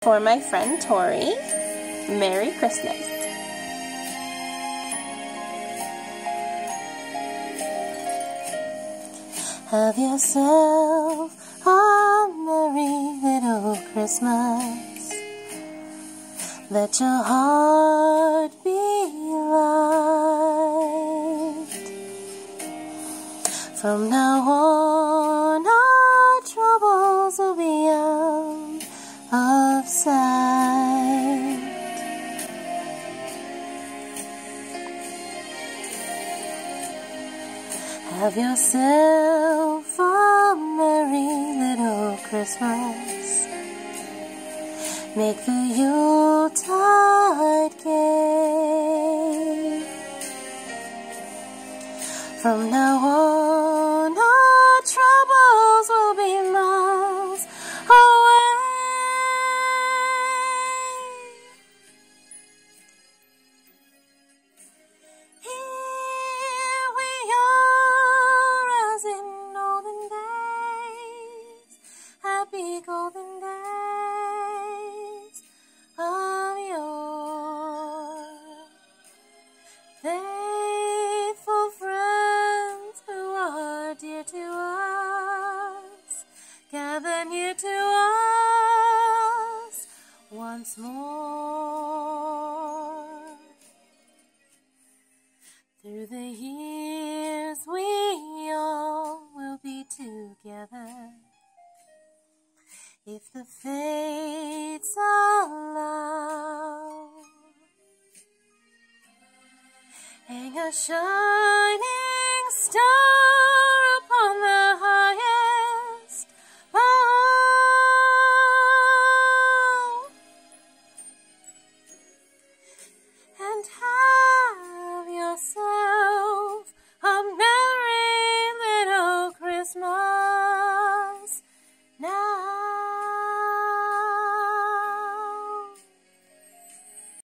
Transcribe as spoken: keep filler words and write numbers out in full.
For my friend Torie, Merry Christmas. Have yourself a merry little Christmas. Let your heart be light. From now on, our troubles will be out of sight. Have yourself a merry little Christmas. Make the Yuletide gay. From now on, our troubles will be miles away. Here we are as in olden days, happy golden days of yore. Faithful friends who are dear to us, gather near to us once more. Through the years we all will be together, if the fates allow. Hang a shining star upon the highest bough, and have yourself a merry little Christmas.